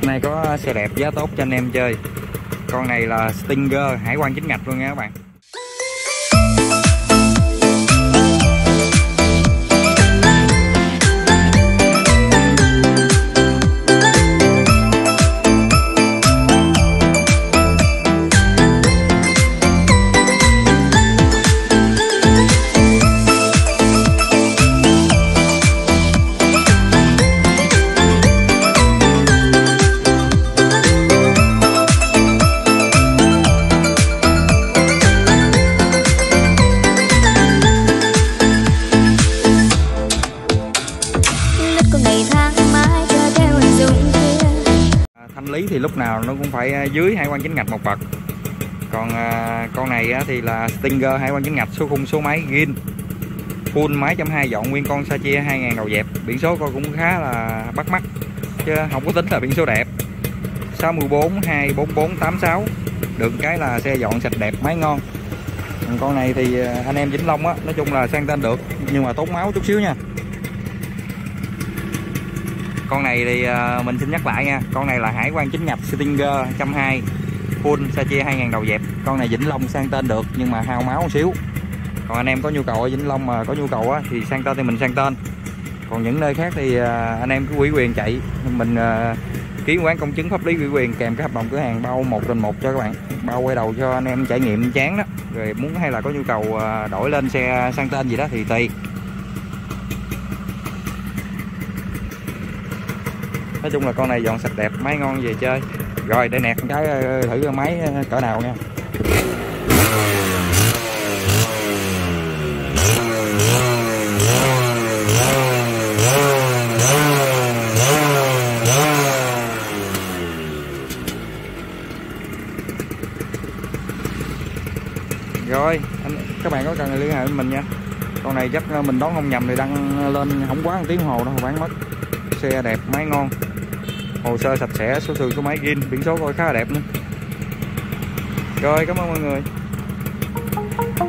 nay có xe đẹp giá tốt cho anh em chơi. Con này là Stinger hải quan chính ngạch luôn nha các bạn. Thanh lý thì lúc nào nó cũng phải dưới hải quan chính ngạch một bậc. Còn con này thì là Stinger hải quan chính ngạch, số khung số máy zin, full máy chấm 2 dọn, nguyên con sa chia 2000 đầu dẹp. Biển số coi cũng khá là bắt mắt chứ không có tính là biển số đẹp. 64 244 86. Được cái là xe dọn sạch đẹp, máy ngon. Còn con này thì anh em Vĩnh Long á, nói chung là sang tên được nhưng mà tốn máu chút xíu nha. Con này thì mình xin nhắc lại nha, con này là hải quan chính ngạch Stinger 120 full sa chia 2000 đầu dẹp. Con này Vĩnh Long sang tên được nhưng mà hao máu một xíu. Còn anh em có nhu cầu ở Vĩnh Long mà có nhu cầu á, thì sang tên thì mình sang tên. Còn những nơi khác thì anh em cứ ủy quyền chạy, mình ký quán công chứng pháp lý ủy quyền kèm cái hợp đồng cửa hàng bao 1/1 cho các bạn, bao quay đầu cho anh em trải nghiệm chán đó. Rồi muốn hay là có nhu cầu đổi lên xe sang tên gì đó thì tùy. Nói chung là con này dọn sạch đẹp, máy ngon về chơi. Rồi để nẹt cái thử máy cỡ nào nha. Rồi các bạn có cần liên hệ với mình nha. Con này chắc mình đón không nhầm thì đăng lên không quá 1 tiếng đồng hồ đâu bán mất. Xe đẹp, máy ngon, hồ sơ sạch sẽ, số thường số máy zin, biển số coi khá là đẹp nữa. Rồi cảm ơn mọi người.